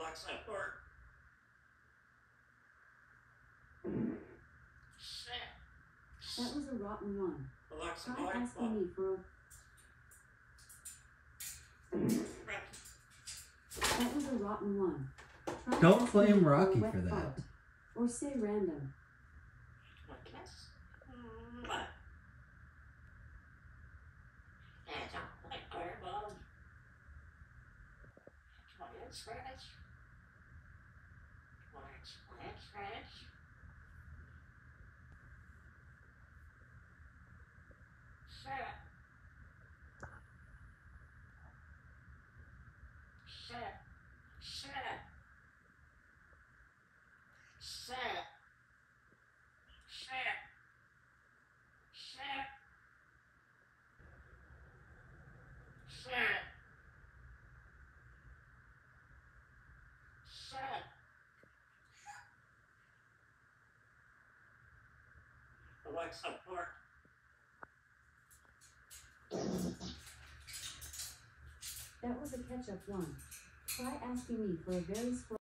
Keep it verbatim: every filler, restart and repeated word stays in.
Alexa, pork. Shit. That was a rotten one. Alexa, Try pork. asking me for a... That was a rotten one. Try Don't asking blame me for a Rocky wet for that. fart. Or say random. Scratch. Scratch, scratch, scratch. Shut. Shut. Shut. Shut. Shut. Shut. Shut. Shut. Alexa, pork. That was a ketchup one. Try asking me for a very